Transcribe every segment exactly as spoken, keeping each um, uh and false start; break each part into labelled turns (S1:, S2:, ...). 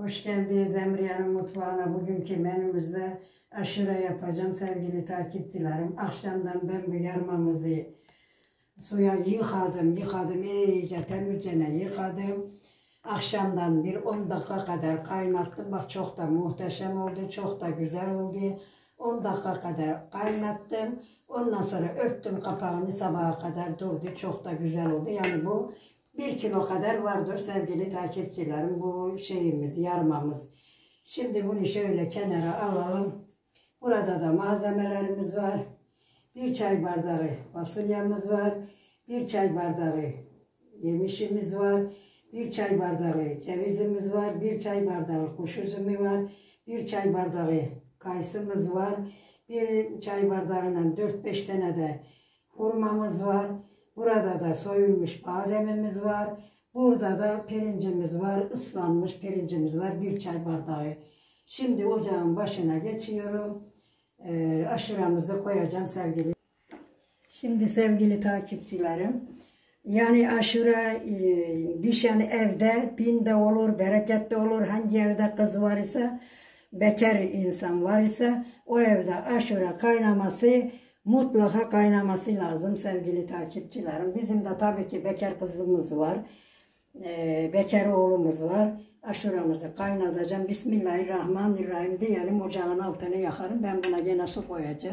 S1: Hoş geldiniz Emriye'nin mutfağına. Bugünkü menümüzde aşure yapacağım sevgili takipçilerim. Akşamdan ben bu yarmamızı suya yıkadım, yıkadım, iyice temizce yıkadım. Akşamdan bir on dakika kadar kaynattım. Bak çok da muhteşem oldu, çok da güzel oldu. on dakika kadar kaynattım. Ondan sonra örttüm kapağını, sabaha kadar durdu. Çok da güzel oldu. Yani bu bir kilo kadar vardır sevgili takipçilerim. Bu şeyimiz, yarmamız. Şimdi bunu şöyle kenara alalım. Burada da malzemelerimiz var. Bir çay bardağı fasulyemiz var. Bir çay bardağı yemişimiz var. Bir çay bardağı cevizimiz var. Bir çay bardağı kuş üzümü var. Bir çay bardağı kayısımız var. Bir çay bardağıyla dört beş tane de hurmamız var. Burada da soyulmuş bademimiz var. Burada da pirincimiz var. Islanmış pirincimiz var. Bir çay bardağı. Şimdi ocağın başına geçiyorum. E, aşuramızı koyacağım sevgili. Şimdi sevgili takipçilerim. Yani aşure e, pişen evde binde olur, bereketli olur. Hangi evde kız var ise, bekar insan var ise o evde aşure kaynaması mutlaka kaynaması lazım sevgili takipçilerim. Bizim de tabii ki bekar kızımız var. E, bekar oğlumuz var. Aşuramızı kaynatacağım. Bismillahirrahmanirrahim diyelim. Ocağın altını yakarım. Ben buna gene su koyacağım.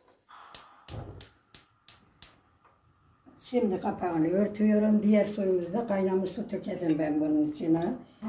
S1: Şimdi kapağını örtüyorum. Diğer suyumuzu da kaynamış su tökeceğim ben bunun içine.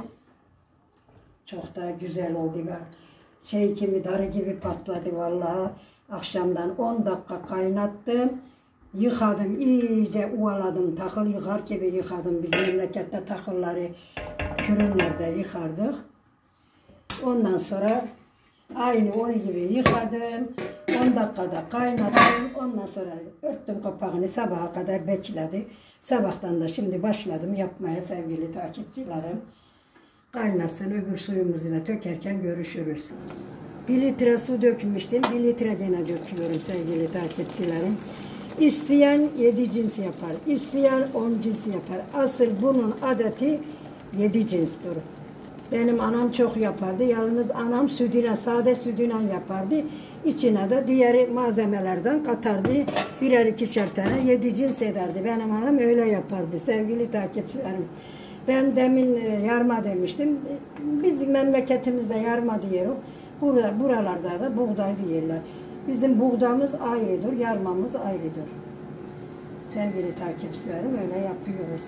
S1: Çok da güzel oldu. Şey gibi, darı gibi patladı vallahi. Akşamdan on dakika kaynattım. Yıkadım, iyice uvaladım. Takıl yıkar gibi yıkadım. Biz memlekette takılları kürünlerde yıkardık. Ondan sonra aynı onu gibi yıkadım. on dakikada kaynattım. Ondan sonra örttüm kapağını, sabaha kadar bekledi. Sabahtan da şimdi başladım yapmaya sevgili takipçilerim. Kaynasın, öbür suyumuzu da tökerken görüşürüz. Bir litre su dökmüştüm. Bir litre gene döküyorum sevgili takipçilerim. İsteyen yedi cins yapar. İsteyen on cins yapar. Asıl bunun adeti yedi cinstir. Benim anam çok yapardı. Yalnız anam sütüne, sade sütüne yapardı. İçine de diğer malzemelerden katardı. Birer ikişer tane yedi cins ederdi. Benim anam öyle yapardı sevgili takipçilerim. Ben demin yarma demiştim. Biz memleketimizde yarma diyoruz. Burada, buralarda da buğday diyorlar. Bizim buğdamız ayrıdır, yarmamız ayrıdır. Sevgili takipçilerim öyle yapıyoruz.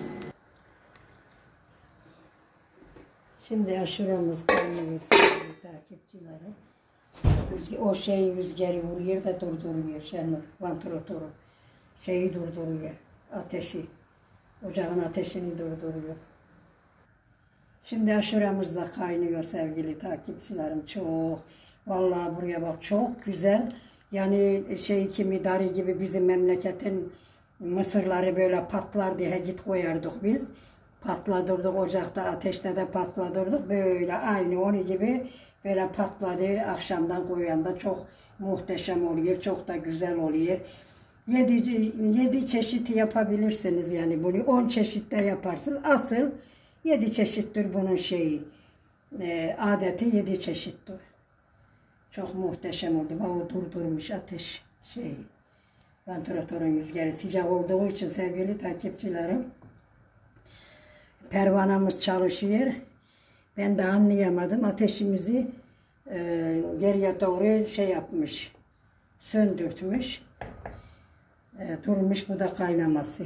S1: Şimdi aşuramız kaynıyor sevgili takipçilerim. O şey rüzgarı vuruyor da durduruyor. Şenlik, vantilatörü şeyi durduruyor. Ateşi, ocağın ateşini durduruyor. Şimdi aşuramız da kaynıyor sevgili takipçilerim. Çok, vallahi buraya bak çok güzel. Yani şey kimi darı gibi bizim memleketin mısırları böyle patlar diye git koyardık biz. Patladırdık ocakta, ateşte de patladırdık. Böyle aynı onu gibi böyle patladı. Akşamdan koyanda çok muhteşem oluyor. Çok da güzel oluyor. Yedi, yedi çeşit yapabilirsiniz yani bunu. On çeşitte yaparsınız. Asıl yedi çeşittir bunun şeyi. E, adeti yedi çeşittir. Çok muhteşem oldu. O durdurmuş ateş şeyi. Vantilatörün rüzgarı sıcak olduğu için sevgili takipçilerim. Pervanamız çalışıyor. Ben de anlayamadım. Ateşimizi e, geriye doğru şey yapmış. Söndürtmüş. E, durmuş bu da kaynaması.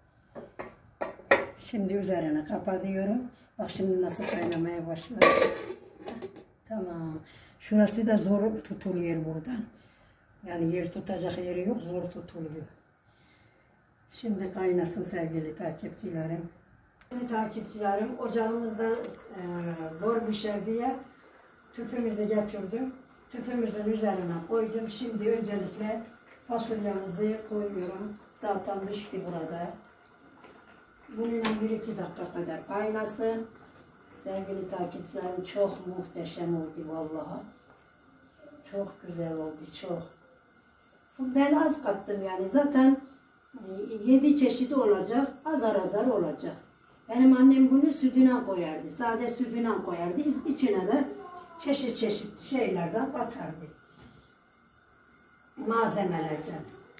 S1: Şimdi üzerine kapatıyorum. Bak şimdi nasıl kaynamaya başladı. Tamam. Şurası da zor tutuluyor buradan. Yani yer tutacak yeri yok, zor tutuluyor. Şimdi kaynasın sevgili takipçilerim. Sevgili takipçilerim, ocağımızda e, zor pişer diye tüpümüzü getirdim. Tüpümüzün üzerine koydum. Şimdi öncelikle fasulyemizi koyuyorum. Zaten pişti burada. Bununla bir iki dakika kadar kaynasın. Sevgili takipçilerim çok muhteşem oldu vallahi. Çok güzel oldu, çok. Ben az kattım yani zaten yedi çeşit olacak, azar azar olacak. Benim annem bunu sütüne koyardı. Sade sütüne koyardı. İçine de çeşit çeşit şeylerden katardı. Malzemelerden.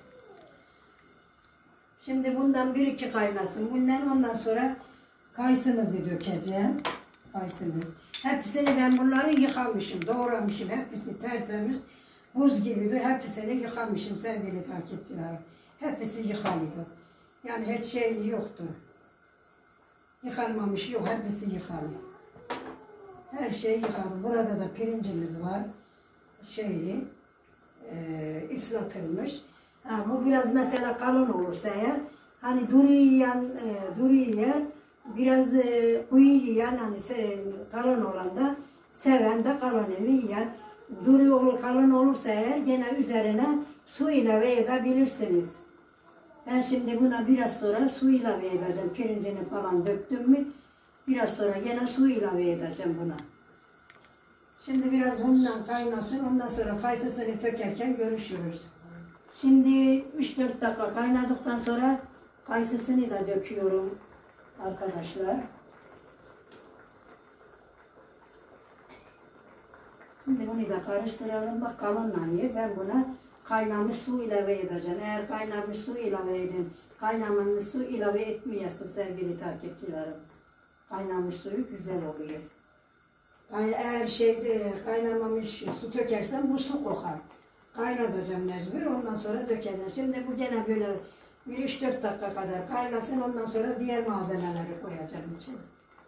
S1: Şimdi bundan bir iki kaynasın. Bundan ondan sonra kayısımızı dökeceğim. Kayısımız. Hepsini ben bunları yıkamışım, doğramışım. Hepsi tertemiz, buz gibidir. Hepsini yıkamışım sevgili takipçilerim. Hepsi yıkalıydı. Yani hiç şey yoktu. Yıkanmamış yok, hepsi yıkalı. Her şey yıkalı. Burada da pirincimiz var. Şeyli, e, ıslatılmış. Ha, bu biraz mesela kalın olursa eğer, hani duru yiyen, e, duru yiyen, biraz e, kuyu yiyen, hani se, kalın olan da seven de kalınını yiyen. Duru olur, kalın olursa eğer gene üzerine su ilave edebilirsiniz. Ben şimdi buna biraz sonra su ilave edeceğim. Pirincini falan döktüm mü, biraz sonra gene su ilave edeceğim buna. Şimdi biraz bundan kaynasın, ondan sonra kayısısını tökerken görüşürüz. Şimdi üç dört dakika kaynadıktan sonra kayısısını da döküyorum arkadaşlar. Şimdi bunu da karıştıralım. Bak kalınlanıyor. Ben buna kaynamış su ilave edeceğim. Eğer kaynamış su ilave edin, kaynamamış su ilave etmiyorsa sevgili takipçilerim, kaynamış suyu güzel oluyor. Yani eğer şey kaynamamış su dökersen bu su kokar. Kaynatacağım mecbur, ondan sonra dökeceğim. Şimdi bu gene böyle bir üç dört dakika kadar kaynasın, ondan sonra diğer malzemeleri koyacağım içine.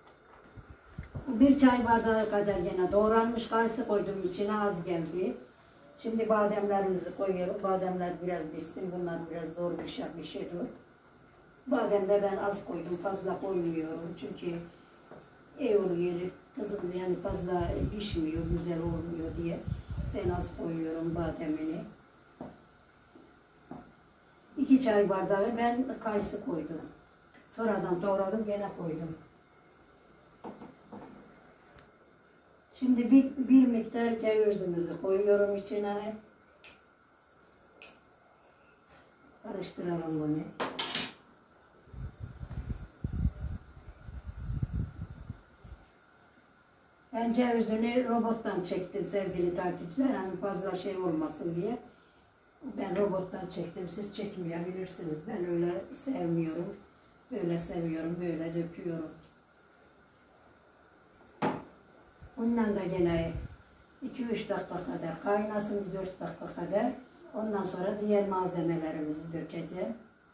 S1: Bir çay bardağı kadar gene doğranmış kayısı koydum, içine az geldi. Şimdi bademlerimizi koyuyorum. Bademler biraz pişsin, bunlar biraz zor bir şey pişiyor. Badem de ben az koydum, fazla koymuyorum çünkü iyi oluyor. Kızım yani fazla pişmiyor, güzel olmuyor diye ben az koyuyorum bademini. İki çay bardağı ben kayısı koydum. Sonradan doğradım, gene koydum. Şimdi bir, bir miktar cevizimizi koyuyorum içine. Karıştıralım bunu. Ben cevizini robottan çektim sevgili takipçiler. Hani fazla şey olmasın diye. Ben robottan çektim. Siz çekmeyebilirsiniz. Ben öyle sevmiyorum. Böyle seviyorum. Böyle döküyorum. Ondan da gene iki üç dakika kadar kaynasın. dört dakika kadar. Ondan sonra diğer malzemelerimizi dökeceğim.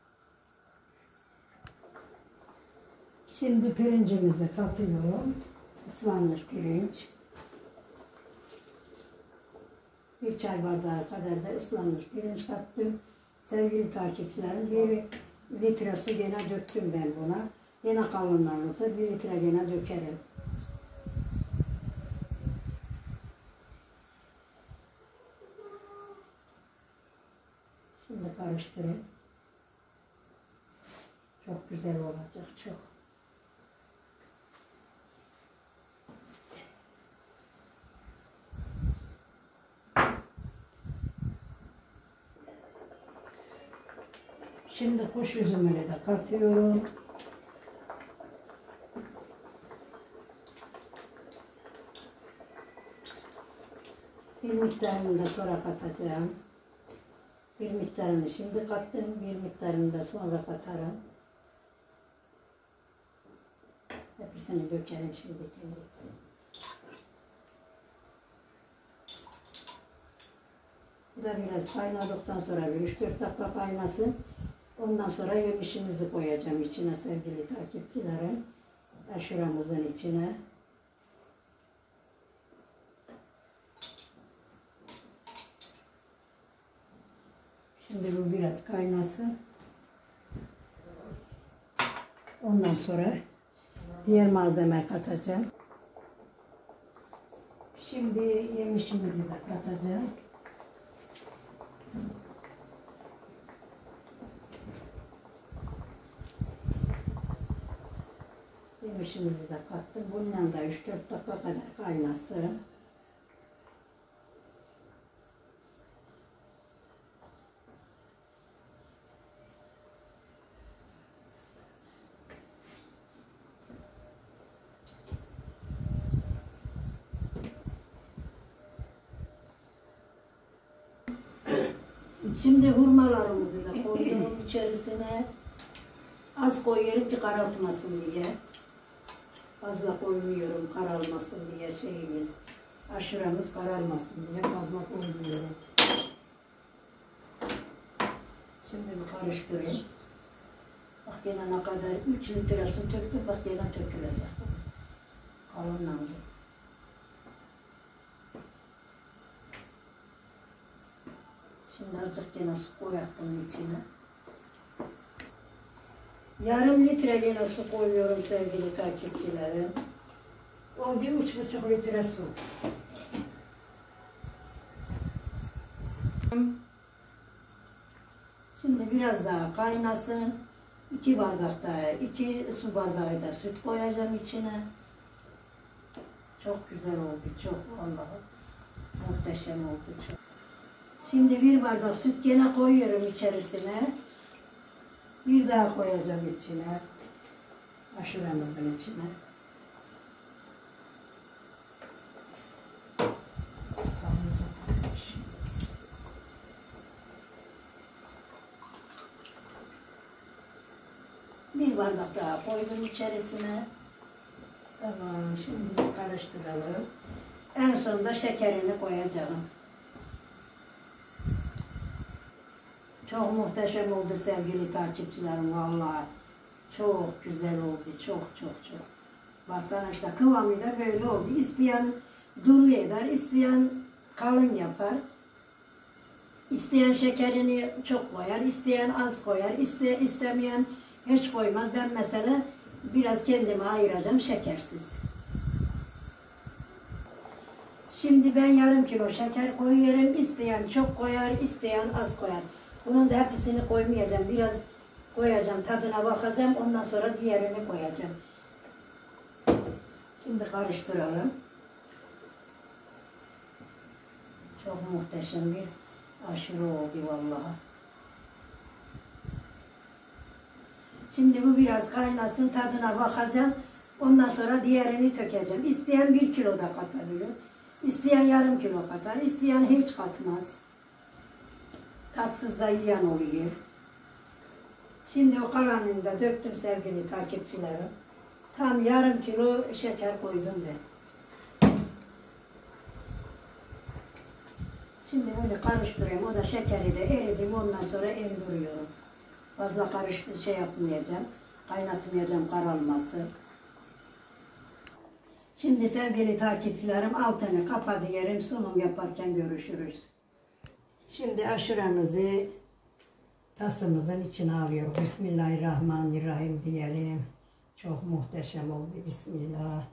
S1: Şimdi pirincimizi katıyorum. Islanmış pirinç. Bir çay bardağı kadar da ıslanmış pirinç kattım. Sevgili takipçilerim, bir litre su gene döktüm ben buna. Yine kalınlarsa bir litre gene dökerim. Şimdi karıştırayım. Çok güzel olacak, çok. Şimdi kuş üzümünü de katıyorum. Bir miktarını da sonra katacağım. Bir miktarını şimdi kattım, bir miktarını da sonra katarım. Hepsini dökelim şimdi kendisi. Bu da biraz kaynadıktan sonra bir üç dört dakika kaynasın. Ondan sonra yemişimizi koyacağım içine sevgili takipçilerim. Aşuramızın içine. Şimdi bu biraz kaynasın. Ondan sonra diğer malzeme katacağım. Şimdi yemişimizi de katacağım. Yemişimizi de kattım. Bundan da üç dört dakika kadar kaynasın. Şimdi hurmalarımızı da koydum içerisine. Az koyuyorum ki karartmasın diye. Fazla koymuyorum kararmasın diye şeyimiz. Aşuramız kararmasın diye fazla koymuyorum. Şimdi bir karıştırayım. Bak yine ne kadar üç litre su töktüm, bak yine tökülecek. Kalınlandı. Şimdi azıcık yine su koyak bunun içine. Yarım litre yine su koyuyorum sevgili takipçilerim. Oldu üç buçuk litre su. Şimdi biraz daha kaynasın. İki bardak daha, iki su bardağı da süt koyacağım içine. Çok güzel oldu, çok vallahi muhteşem oldu çok. Şimdi bir bardak süt gene koyuyorum içerisine. Bir daha koyacağım içine. Aşuramızın içine. Bir bardak daha koydum içerisine. Tamam, şimdi karıştıralım. En sonunda şekerini koyacağım. Çok muhteşem oldu sevgili takipçilerim vallahi. Çok güzel oldu, çok çok çok. Baksana işte kıvamı da böyle oldu. İsteyen duru eder, isteyen kalın yapar. İsteyen şekerini çok koyar, isteyen az koyar, iste, istemeyen hiç koymaz. Ben mesela biraz kendime ayıracağım şekersiz. Şimdi ben yarım kilo şeker koyuyorum. İsteyen çok koyar, isteyen az koyar. Bunun da hepsini koymayacağım. Biraz koyacağım, tadına bakacağım. Ondan sonra diğerini koyacağım. Şimdi karıştıralım. Çok muhteşem bir aşure oldu vallahi. Şimdi bu biraz kaynasın, tadına bakacağım. Ondan sonra diğerini tökeceğim. İsteyen bir kilo da katabilir. İsteyen yarım kilo katar, isteyen hiç katmaz. Tatsız da yiyen oluyor. Şimdi o kalanını da döktüm sevgili takipçilerim. Tam yarım kilo şeker koydum ben. Şimdi böyle karıştırıyorum. O da şekeri de eridim. Ondan sonra emdiriyorum. Fazla karıştı şey yapmayacağım. Kaynatmayacağım karalması. Şimdi sevgili takipçilerim altını kapatıyorum. Sunum yaparken görüşürüz. Şimdi aşuramızı tasımızın içine alıyoruz. Bismillahirrahmanirrahim diyelim. Çok muhteşem oldu. Bismillah.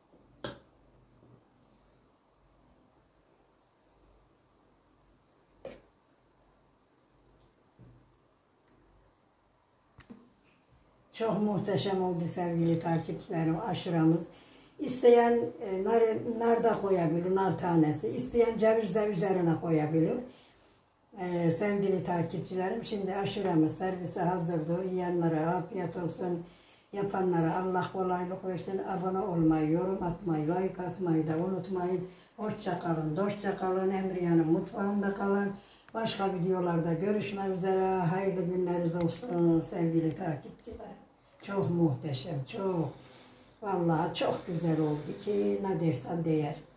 S1: Çok muhteşem oldu sevgili takipçilerim aşuramız. İsteyen e, nar, nar da koyabilir, nar tanesi. İsteyen ceviz de üzerine koyabilir. Ee, sevgili takipçilerim, şimdi aşuramız servise hazırdır. Yiyenlere afiyet olsun. Yapanlara Allah kolaylık versin. Abone olmayı, yorum atmayı, like atmayı da unutmayın. Hoşça kalın, dostça kalın. Emriye'nin mutfağında kalın. Başka videolarda görüşmek üzere. Hayırlı günleriniz olsun sevgili takipçiler. Çok muhteşem, çok. Vallahi çok güzel oldu ki ne dersen değer.